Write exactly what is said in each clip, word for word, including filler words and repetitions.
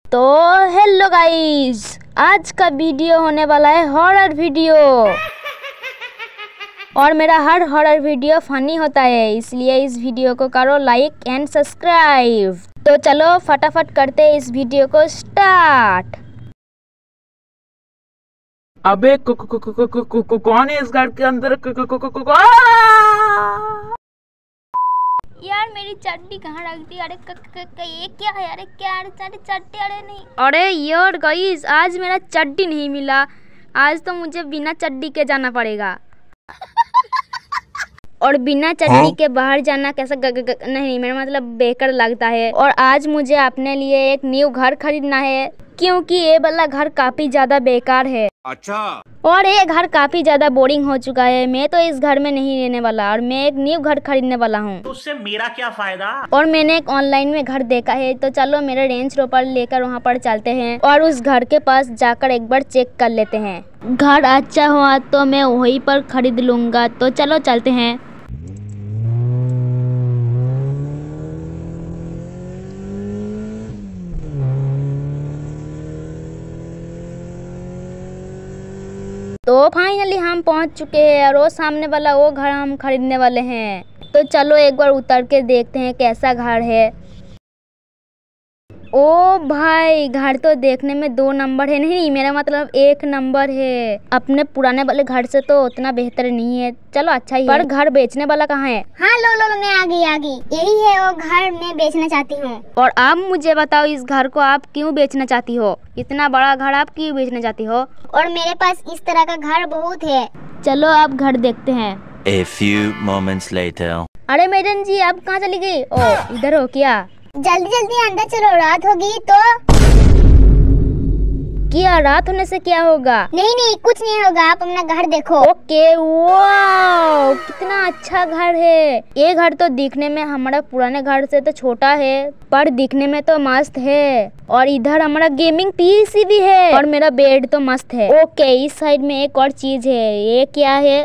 तो hello guys, आज का वीडियो होने वाला है हॉरर वीडियो। और मेरा हर हॉरर वीडियो फनी होता है, इसलिए इस वीडियो को करो लाइक एंड सब्सक्राइब। तो चलो फटाफट करते हैं इस वीडियो को स्टार्ट। अबे कौन है इस घर के अंदर? यार मेरी चड्डी कहाँ रख दी? अरे क, क, क, ये क्या है? अरे क्या? अरे चड्डी, अरे नहीं, अरे यार गाइस, आज मेरा चड्डी नहीं मिला। आज तो मुझे बिना चड्डी के जाना पड़ेगा। और बिना चड्डी के बाहर जाना कैसा ग, ग, ग, नहीं, मेरा मतलब बेकार लगता है। और आज मुझे अपने लिए एक न्यू घर खरीदना है, क्योंकि ये वाला घर काफी ज्यादा बेकार है। अच्छा। और ये घर काफी ज्यादा बोरिंग हो चुका है। मैं तो इस घर में नहीं रहने वाला और मैं एक न्यू घर खरीदने वाला हूँ। तो उससे मेरा क्या फायदा? और मैंने एक ऑनलाइन में घर देखा है, तो चलो मेरे रेंज रोवर लेकर वहाँ पर चलते हैं और उस घर के पास जाकर एक बार चेक कर लेते हैं। घर अच्छा हुआ तो मैं वहीं पर खरीद लूंगा। तो चलो चलते हैं। तो फाइनली हम पहुंच चुके हैं और वो सामने वाला वो घर हम खरीदने वाले हैं। तो चलो एक बार उतर के देखते हैं कैसा घर है। ओ भाई, घर तो देखने में दो नंबर है। नहीं, मेरा मतलब एक नंबर है। अपने पुराने वाले घर से तो उतना बेहतर नहीं है, चलो अच्छा ही है। पर घर बेचने वाला कहाँ है? हाँ लो लो लो मैं आ गई आ गई। यही है वो घर मैं बेचना चाहती हूँ। और आप मुझे बताओ, इस घर को आप क्यों बेचना चाहती हो? इतना बड़ा घर आप क्यों बेचना चाहती हो? और मेरे पास इस तरह का घर बहुत है। चलो आप घर देखते हैं। A few moments later. अरे मैडम जी, आप कहाँ चली गई? ओ इधर हो क्या? जल्दी जल्दी अंदर चलो, रात होगी तो। क्या रात होने से क्या होगा? नहीं नहीं कुछ नहीं होगा, आप अपना घर देखो। ओके, वाओ कितना अच्छा घर है। ये घर तो दिखने में हमारा पुराने घर से तो छोटा है, पर दिखने में तो मस्त है। और इधर हमारा गेमिंग पीसी भी है और मेरा बेड तो मस्त है। ओके, इस साइड में एक और चीज है। ये क्या है?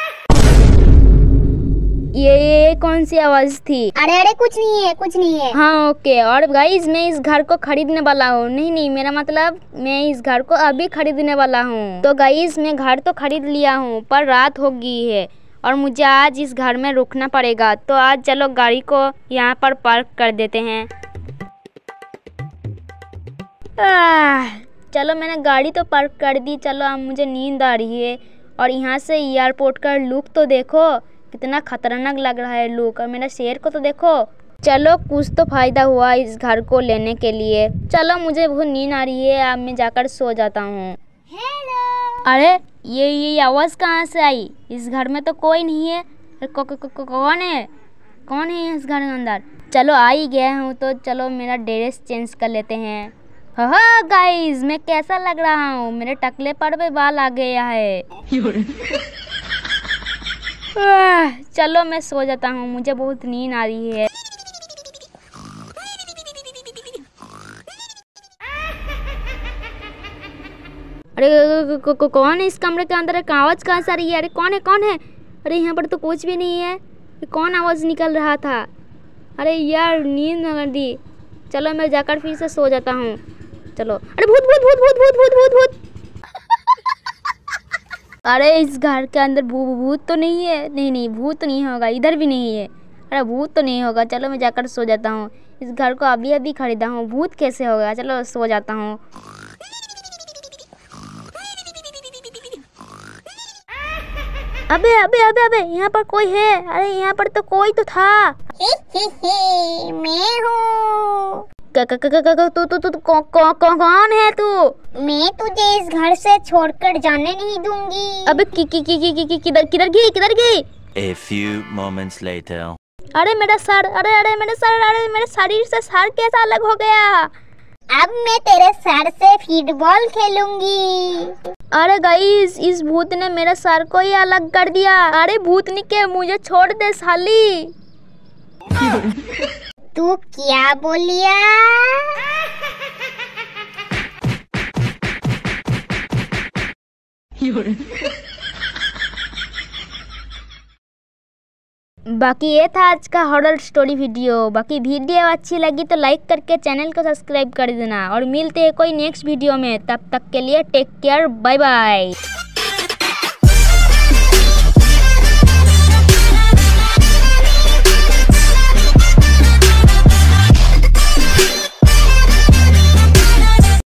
ये, ये कौन सी आवाज थी? अरे अरे कुछ नहीं है, कुछ नहीं है। हाँ ओके। और गाइस, मैं इस घर को खरीदने वाला हूँ। नहीं नहीं, मेरा मतलब मैं इस घर को अभी खरीदने वाला हूँ। तो गाइस, मैं घर तो खरीद लिया हूँ, पर रात हो गई है और मुझे आज इस घर में रुकना पड़ेगा। तो आज चलो गाड़ी को यहाँ पर पार्क कर देते हैं। आह, चलो मैंने गाड़ी तो पार्क कर दी। चलो अब मुझे नींद आ रही है। और यहाँ से एयरपोर्ट का लुक तो देखो, कितना खतरनाक लग रहा है लुक। और मेरा शेर को तो देखो। चलो कुछ तो फायदा हुआ इस घर को लेने के लिए। चलो मुझे बहुत नींद आ रही है, अब मैं जाकर सो जाता हूँ। अरे ये ये आवाज़ कहाँ से आई? इस घर में तो कोई नहीं है। को, को, को, को, कौन है? कौन है इस घर के अंदर? चलो आ ही गया हूँ, तो चलो मेरा ड्रेस चेंज कर लेते हैं। हाँ गाइस, मैं कैसा लग रहा हूँ? मेरे टकले पर भी बाल आ गया है। चलो मैं सो जाता हूँ, मुझे बहुत नींद आ रही है। अरे कौन है इस कमरे के अंदर? एक आवाज कहाँ से आ रही है? अरे कौन है कौन है? अरे यहाँ पर तो कुछ भी नहीं है। कौन आवाज निकल रहा था? अरे यार नींद कर दी। चलो मैं जाकर फिर से सो जाता हूँ। चलो। अरे भूत भूत भूत भूत भूत भूत भूत भूत। अरे इस घर के अंदर भू भूत तो नहीं है? नहीं नहीं, भूत तो नहीं होगा, इधर भी नहीं है। अरे भूत तो नहीं होगा। चलो मैं जाकर सो जाता हूँ। इस घर को अभी अभी खरीदा हूँ, भूत कैसे होगा? चलो सो जाता हूँ। अबे अबे अबे अबे, यहाँ पर कोई है? अरे यहाँ पर तो कोई तो था। ही, ही, ही, मैं हूँ। तू तू तू कौन है तू? मैं तुझे इस घर से छोड़कर जाने नहीं दूंगी। अबे कि कि कि कि कि किधर किधर गई किधर गई? A few moments later. अरे मेरा सर, अरे अरे मेरा सर, अरे मेरे शरीर से सर कैसा अलग हो गया? अब मैं तेरे सर से फुटबॉल खेलूंगी। अरे गाइस, इस भूत ने मेरे सर को ही अलग कर दिया। अरे भूतनी के, मुझे छोड़ दे साली। तू क्या बोलिया? बाकी ये था आज का हॉरर स्टोरी वीडियो। बाकी वीडियो अच्छी लगी तो लाइक करके चैनल को सब्सक्राइब कर देना और मिलते हैं कोई नेक्स्ट वीडियो में। तब तक के लिए टेक केयर, बाय बाय।